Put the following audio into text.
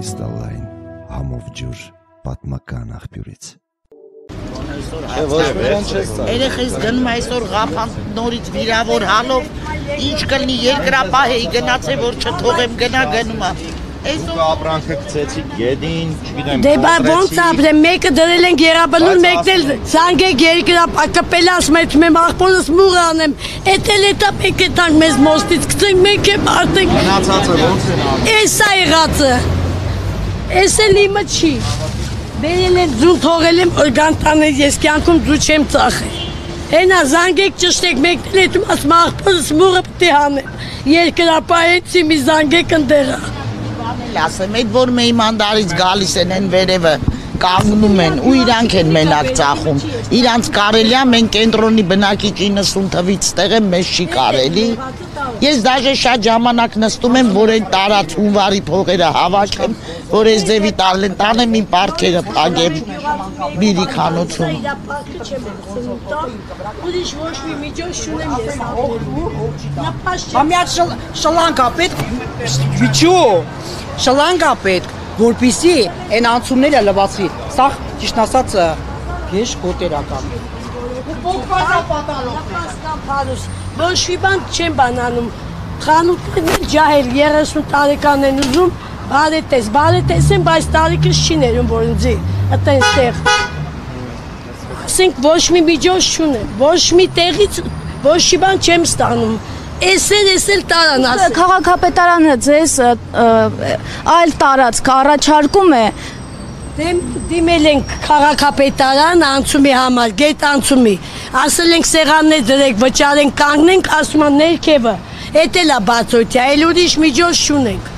կրիստալային համով ջուր պատմական աղբյուրից։ Երեխես գնում այսօր ղափան նորից վիրավոր հալով, ինչ կլինի երկրապահ էի գնացե, որ չթողեմ գնում է։ Ապրանքը գցեցիք գեդին, չգիտեմ։ Դե ոնց ապրեմ, մեկը դրել են գերաբնուն, մեկն էլ զանգեք երկրապահ կպել ասում եմ մեմ աղբորս մուղ անեմ, էդ էլ էտա մեկը տանք մեզ մոստից գցենք, մեկ եմ արդենք։ Մնացածը ոնց են անում։ Էս է եղածը, էս էլ իմը չի։ Բերել են ձուն թողել եմ օրգան տանել, ես կյանքում ձու չեմ ծախել։ Հենա զանգեք ճշտեք, մեկն էլ էտում ասում աղբորս մուղը պտի հանեմ, երկրապահ էցի մի զանգեք ընդեղա։ Ասեմ, այդ որ մեի մանդարից գալիս են վերևը կանգնում են ու իրանք են մենակ ծախում, իրանց կարելի է, մենք կենտրոնի բնակիչ 90 թվից ստեղ եմ, մեզ չի կարելի, ես դաժե շատ ժամանակ նստում եմ, որ այն տարած հունվարի փողերը հավաքեմ, որ ես ձևի տանեմ իմ պարտքերը պագեմ բիրի քանոցում։ Ուրիշ ոչ մի միջոց չունեմ ես Համյակ շլանգա պետք, վիչու, շլանգա պետք, որպիսի են անցումները լվացվի, սաղ ճիշտ ասած գեշ կոտերական։ Ոչ մի բան չեմ բանանում, խանութներն են ջահել, 30 տարեկան են ուզում, բարետես են, բայց տարիքս չի ներում, որ ինձի, ըտեն ստեղ։ Ասենք ոչ մի միջոց չունեմ, ոչ մի տեղից, ոչ մի բան չեմ ստանում, էս էլ տարան ասել։ Քաղաքապետարանը ձեզ այլ տարածք առաջարկում է։ Դիմել ենք քաղաքապետարան անցումի համար, գետ անցումի, ասել ենք սեղաններ դրեք, վճարենք, կանգնենք, ասում են ներքևը, էդ էլ է բացօթյա, էլ ուրիշ միջոց չունենք։